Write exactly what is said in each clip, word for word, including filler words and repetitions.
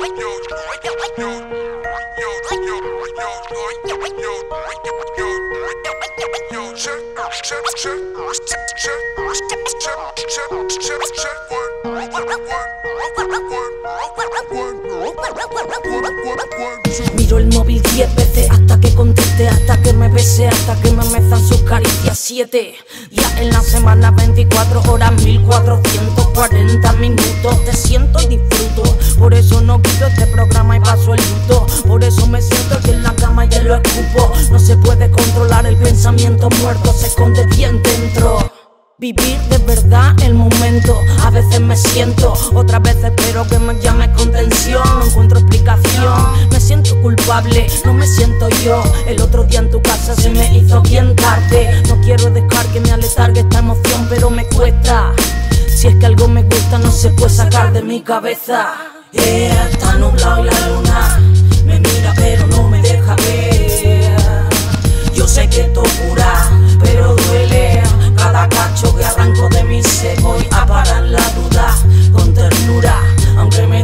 Miro el móvil diez veces hasta que conteste, hasta que me bese, hasta que me mezan sus caricias siete. Ya en la semana veinticuatro horas, mil cuatrocientos cuarenta minutos. Te siento y disfruto, por eso no quito este programa y paso el luto. Por eso me siento aquí en la cama y ya lo escupo. No se puede controlar el pensamiento muerto, se esconde bien dentro. Vivir de verdad el momento, a veces me siento, otras veces espero que me llames con tensión. No encuentro explicación, me siento culpable, no me siento yo. El otro día en tu casa se me hizo bien tarde. No quiero dejar que me aletargue esta emoción, pero me cuesta. Si es que algo me gusta no se puede sacar de mi cabeza. Yeah, está nublado y la luna me mira pero no me deja ver. Yo sé que esto cura, pero duele. Cada cacho que arranco de mí se voy a parar la duda con ternura, aunque me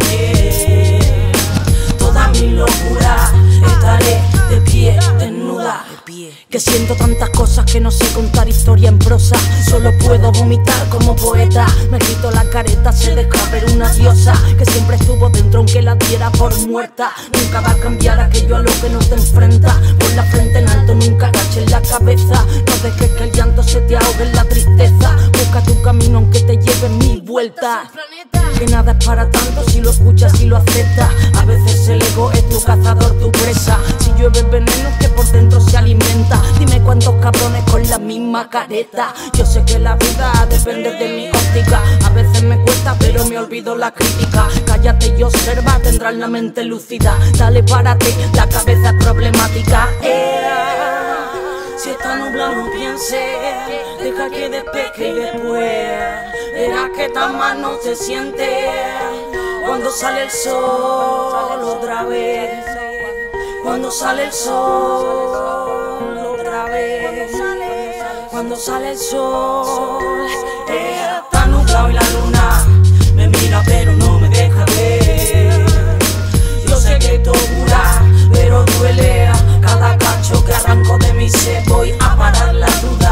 dé toda mi locura. Estaré de pie, desnuda, que siento tantas cosas que no sé contar historia en prosa. Solo puedo vomitar como poeta. Me quito la careta, se deja ver una diosa que siempre estuvo dentro aunque la diera por muerta. Nunca va a cambiar aquello a lo que no te enfrenta. Por la frente en alto, nunca agaches la cabeza. No dejes que el llanto se te ahogue en la tristeza. Busca tu camino aunque te lleve mil vueltas. Que nada es para tanto si lo escuchas y lo aceptas. A veces el ego es tu cazador, tu presa. Si llueve veneno es que por dentro se alimenta. Dime cuántos cabrones con la misma careta. Yo sé que la vida depende de mi óptica. A veces me cuesta pero me olvido la crítica. Cállate y observa, tendrás la mente lúcida. Dale, párate, la cabeza es problemática. eh, Si está nublado no pienses, deja que despeje y después verás que tan mal no se siente cuando sale el sol otra vez. Cuando sale el sol otra vez. Cuando sale el sol. eh, Está nublado y la luna me mira pero no me deja ver. Yo sé que esto cura, pero duele. Cada cacho que arranco de mí se voy a parar la duda